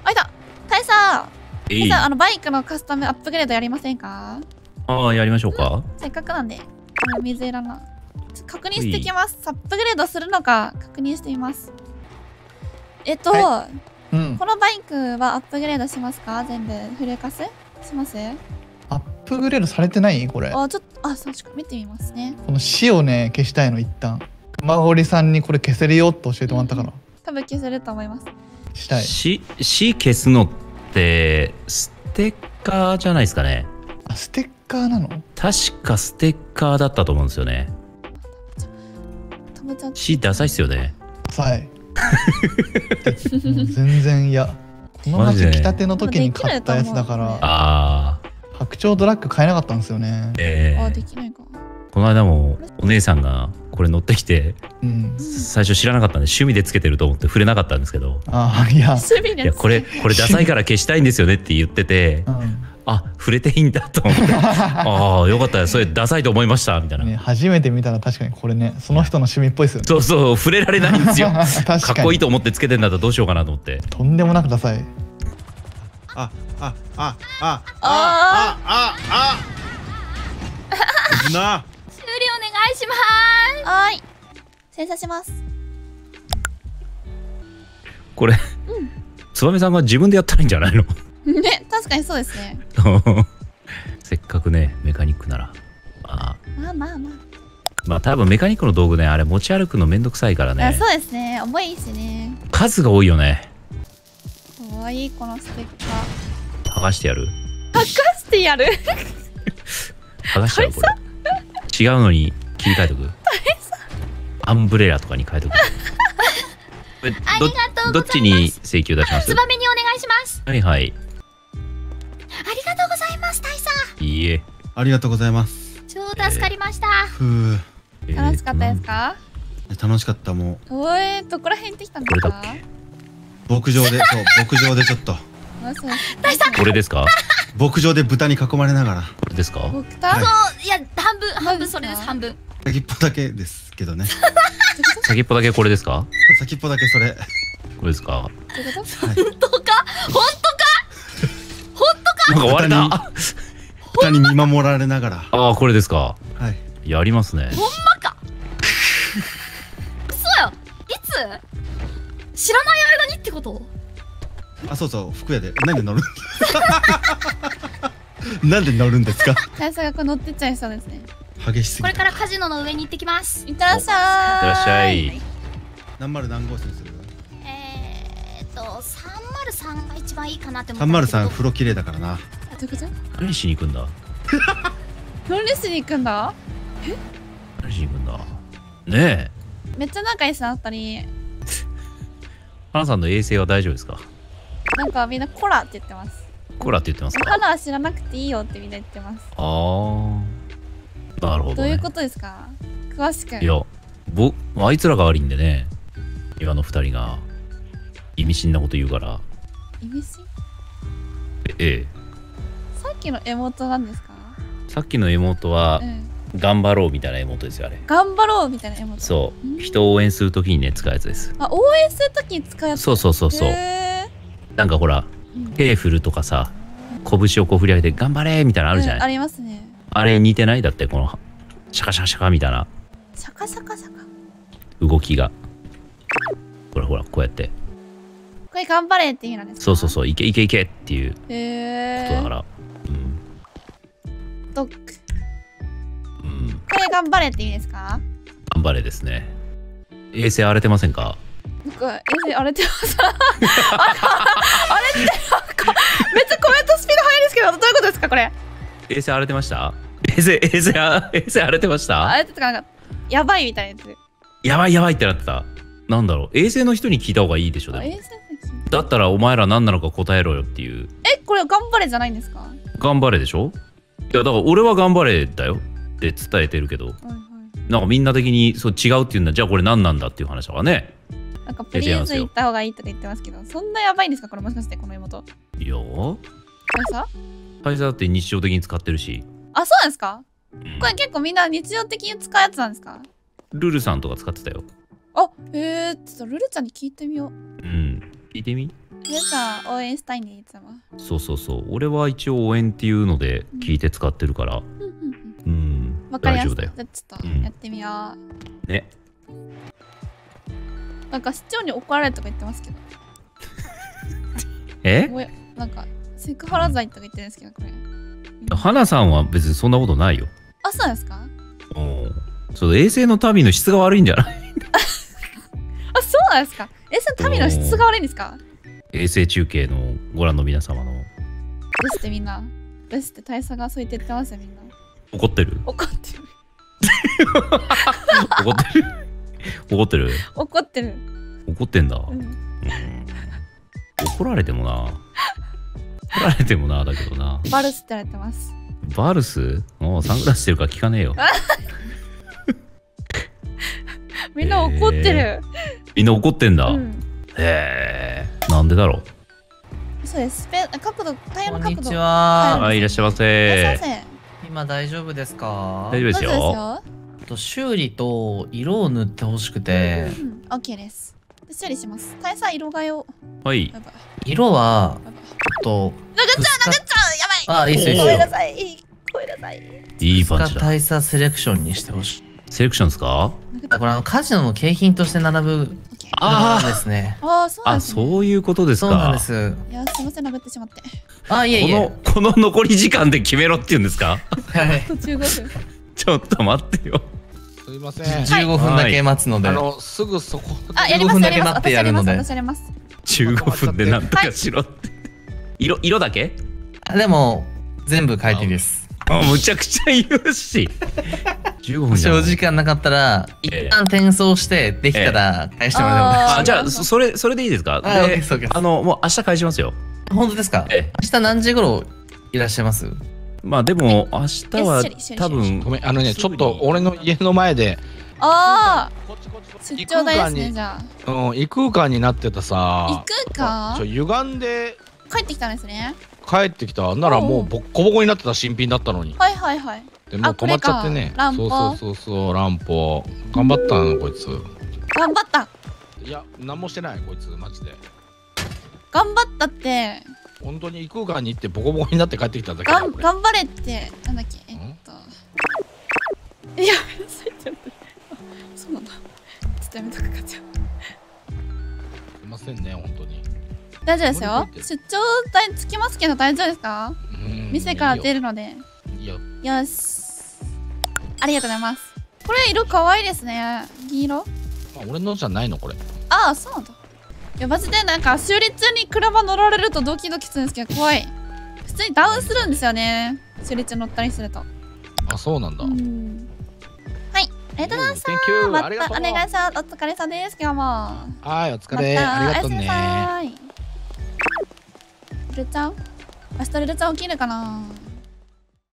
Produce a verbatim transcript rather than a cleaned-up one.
あ、いた。大佐。 えい。 大佐、あの、バイクのカスタムアップグレードやりませんか？ ああ、やりましょうか。 せっかくなんで。この水色の。確認してきます。アップグレードするのか確認してみます。えっと、 はうん、 このバイクはアップグレードしますか？全部フルカスします？ アップグレードされてないこれ。 あ、ちょっと、あ、そう、ちょっと見てみますね。 この死をね消したいの一旦。熊堀さんにこれ消せるよって教えてもらったから、 うん、多分消せると思います。 したい。 し、し消すのってステッカーじゃないですかね。 あ、ステッカーなの？ 確かステッカーだったと思うんですよね。しダサいっすよね。 はい。もう全然嫌。この街来たての時に買ったやつだから。 ああ。 白鳥ドラッグ買えなかったんですよね。 ええー。 あ、できないか。 この間もお姉さんがこれ乗ってきて、うん、最初知らなかったんで趣味でつけてると思って触れなかったんですけど、 ああ、いや、 いやこれこれダサいから消したいんですよねって言ってて、うん、あ、触れていいんだと思ってああよかったよ、それダサいと思いましたみたいな、ね、 初めて見たら確かにこれね、その人の趣味っぽいですよね。 そうそう、触れられないんですよかかっこいいと思ってつけてんだったらどうしようかなと思って。 とんでもなくダサい。 あああああああああな修理お願いします。 はい、精査します。 これ、うん、燕さんが自分でやったらいいんじゃないのね、確かにそうですねせっかくねメカニックなら、まあまあまあまあまあ多分メカニックの道具ね、あれ持ち歩くのめんどくさいからね。 あ、そうですね、重いしね、 数が多いよね。 かわいいこのステッカー。 剥がしてやる剥がしてやる剥がしちゃうこれ違うのに切り替えとくアンブレラとかに変えとくありがとうございます。 どっちに請求出します？ ツバメにお願いします。 はいはい、 ありがとうございます。大佐、 いいえ、 ありがとうございます。 超助かりました。 ふう、 楽しかったですか？ 楽しかった。もうおえ、どこら辺行ってきたんですか？ 牧場で、そう牧場でちょっと大佐、 これですか？ 牧場で豚に囲まれながら。 これですか？ そう、いや半分半分それです。半分先っぽだけですけどね先っぽだけこれですか？ 先っぽだけそれこれですか？ 本当か本当か本当か。 なんか割れた。 豚に見守られながら。 ああ、これですか？ はい、 やりますね。 ほんまか嘘よ。いつ知らない間にってこと？ あ、そうそう、服屋でなんで乗るなんで乗るんですか？ 大佐がこう乗ってっちゃいそうですね。 激しすぎ。 これからカジノの上に行ってきます。 いってらっしゃい。 いってらっしゃい。 何丸何号室にする？ えーっとさんまるさんが一番いいかなって思った。 さんまるさん風呂綺麗だからな。 どういうこと？ 何しに行くんだ？ 何しに行くんだ？え？ 何しに行くんだ？ねえ。 めっちゃ仲いい人だったり。 花さんの衛生は大丈夫ですか？ なんかみんなコラって言ってます。 コラって言ってますか？ 花は知らなくていいよってみんな言ってます。 ああ、なるほど、ね。 どういうことですか？詳しく。 いや、ぼ、あいつらが悪いんでね。今の二人が意味深なこと言うから。 意味深？ ええ。 さっきの妹なんですか？ さっきの妹は、うん、頑張ろうみたいな妹ですよ、あれ。 頑張ろうみたいな妹。 そう、人を応援するときにね使うやつです。 あ、応援するときに使うやつ。 そうそうそうそう。なんかほら、うん、手振るとかさ、拳をこう振り上げて頑張れみたいなのあるじゃない、うん、 ありますね。 あれ似てない？だってこのシャカシャカシャカみたいなシャカシャカシャカ動きが、ほらほらこうやってこれ頑張れっていうのですか？ そうそうそう、いけいけいけっていうことへだから、うん、 ドッグ、 うん、 これ頑張れって意味ですか？ 頑張れですね。衛生荒れてませんか？ なんか衛生荒れてますあれってなんかめっちゃコメントスピード速いですけど、どういうことですかこれ？ 衛生荒れてました？衛生衛生衛生荒れてました？ 荒れてたかなんかやばいみたいなやつ。 やばいやばいってなってた。なんだろう、衛生の人に聞いた方がいいでしょ。でも衛生だったらお前ら何なのか答えろよっていう。 え、これ頑張れじゃないんですか？ 頑張れでしょ。いやだから俺は頑張れだよって伝えてるけど、はいはい、なんかみんな的にそう違うっていうんだ。じゃあこれ何なんだっていう話だからね。 なんかプリーズ行った方がいいとか言ってますけど、そんなやばいんですかこれ？もしかしてこの妹。 いや会社会社だって日常的に使ってるし。 あ、そうなんですか、うん、これ結構みんな日常的に使うやつなんですか？ ルルさんとか使ってたよ。 あ、へえ、ちょっとルルちゃんに聞いてみよう。 うん、聞いてみ。 ゆうちゃん応援したいねいつも。 そうそうそう。俺は一応応援っていうので聞いて使ってるから。 うんうんうん。 わかりやすい。 大丈夫だよ。 じゃあちょっとやってみよう。 ね。 なんか市長に怒られるとか言ってますけど。 え？ もうなんかセクハラ罪とか言ってるんですけどこれ。 花さんは別にそんなことないよ。 あ、そうなんですか？ うんそう衛星の民の質が悪いんじゃない？ あ、そうなんですか？衛星の民の質が悪いんですか？ 衛星中継のご覧の皆様の。 どうしてみんなどうして大佐がそう言って言ってますよみんな。 怒ってる？ 怒ってる。 怒ってる？怒ってる？ 怒ってる。 怒ってんだ。 うんうん怒られてもな。怒られてもなだけどな。 バルスって言われてます。 バルス？もうサングラスしてるから聞かねえよ。 みんな怒ってる。 みんな怒ってんだ。 うんへえ。なんでだろう。 そうです。スペ角度タイヤの角度。 こんにちは。 はい、いらっしゃいまいらっしゃいませ。 せ。 今大丈夫ですか？ 大丈夫ですどうぞですよ。 よ。 と修理と色を塗ってほしくて、 うん、オッケーです。処理します。大佐色替えを。 はい。 やばい。 色はやばい。 ちょっとなぐっちゃん、なぐっちゃん、やばい。 あ、いいっすよいいっごめんなすよ。 さい。ごめんなさい。 いいパンチだ。 が大佐セレクションにしてほしい。 セレクションですか？ これあのカジノの景品として並ぶオッケー。 あものですね。 ああ、そうなんあ、 ですね。 そういうことですか。 そうなんです。 いや、すみません、殴ってしまって。 あ、いえいえ。 この、この残り時間で決めろって言うんですか？ はい。 途中ごふん。 ちょっと待ってよ。 すいません。 じゅうごふんだけ待つので。 あのすぐそこ。 あ、やります、 じゅうごふんやります。 だけ待ってやるので私やります。 じゅうごふんでなんとかしろって。色、色だけ？ あでも全部書いていいです。 あ、むちゃくちゃ言うし。じゅうごふんじゃん。 正時間なかったら一旦転送してできたら返してもらえあーあ、じゃあ、そそれ、それでいいですか？ あ、オッケーでですオッケーですあの、もう明日返しますよ。 本当ですか？ ええ明日何時頃いらっしゃいます？ まあでも、明日はえ処理処理多分、 ごめん、あのね、 すぐにちょっと俺の家の前で、 ああ、 こっちこっちこっち出張代ですね、 異空間にじゃあ。 うん、異空間になってたさ。 行くかちょ、歪んで帰ってきたんですね。 帰ってきた。ならもうボッコボコになってた新品だったのに。 はいはいはい。 でもう止まっちゃってね。 あこれかそうそうそうそう、乱歩。頑張ったの、こいつ。 頑張った。 いや、何もしてない、こいつ、マジで。 頑張ったって、 本当に異空間に行ってボコボコになって帰ってきただけがだ俺ん頑張れって、なんだっけ、えっと。え、やめなさいって。そうなんだ。ちょっとやめとくか、じゃあ。 すいませんね、本当に。 大丈夫ですよ乗り越え。て出張代つきますけど大丈夫ですか？ うん店から出るので。 いいよ。 よし。ありがとうございます。これ色可愛いですね。銀色？ まあ、俺のじゃないの、これ。 ああ、そうなんだ。いや、マジでなんか修理中に車乗られるとドキドキするんですけど怖い。普通にダウンするんですよね。修理中乗ったりすると。 あ、そうなんだ。 うんはい、ありがとうございました。 Thank you またありがとうお願いします。お疲れ様です。今日も。 はい、お疲まれ。 たありがとうおやすみなね。 さい。ルルちゃん明日ルルちゃん起きるかな？